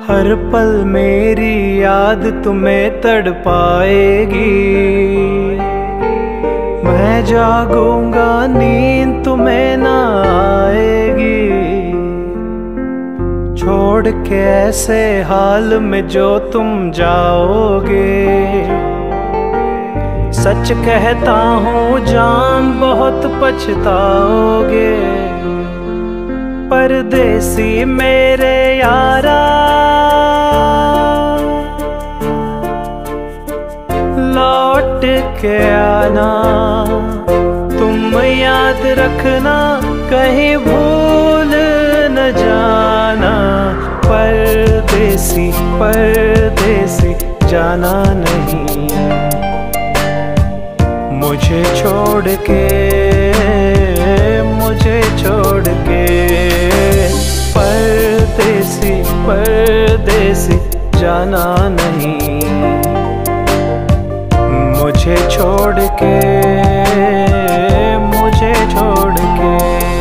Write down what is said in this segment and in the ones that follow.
हर पल मेरी याद तुम्हें तड़पाएगी। मैं जागूंगा नींद तुम्हें ना आएगी। छोड़ के ऐसे हाल में जो तुम जाओगे। सच कहता हूँ जान बहुत पछताओगे। परदेसी मेरे यारा लौट के आना। तुम याद रखना कहीं भूल न जाना। परदेसी परदेसी जाना नहीं मुझे छोड़ के, मुझे छोड़ के। परदेसी परदेसी जाना नहीं मुझे छोड़ के, मुझे छोड़ के।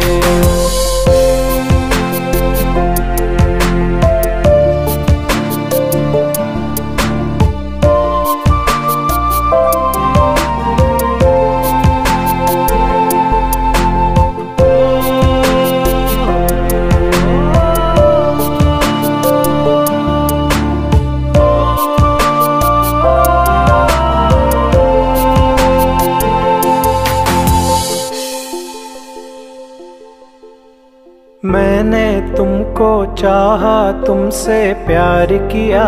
मैंने तुमको चाहा, तुमसे प्यार किया।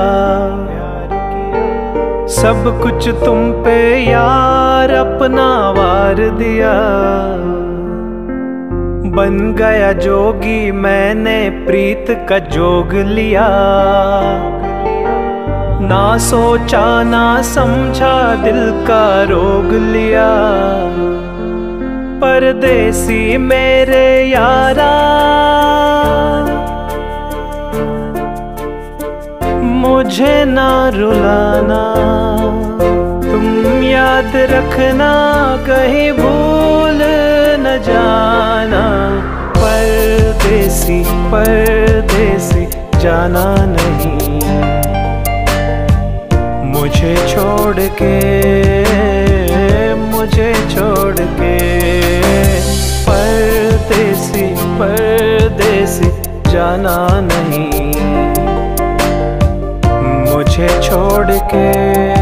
सब कुछ तुम पे यार अपना वार दिया। बन गया जोगी मैंने प्रीत का जोग लिया। ना सोचा ना समझा दिल का रोग लिया। परदेसी मेरे यारा मुझे ना रुलाना। तुम याद रखना कहीं भूल न जाना। परदेसी परदेसी जाना नहीं मुझे छोड़ के, मुझे छोड़ के। परदेसी परदेसी जाना नहीं मुझे छोड़ के।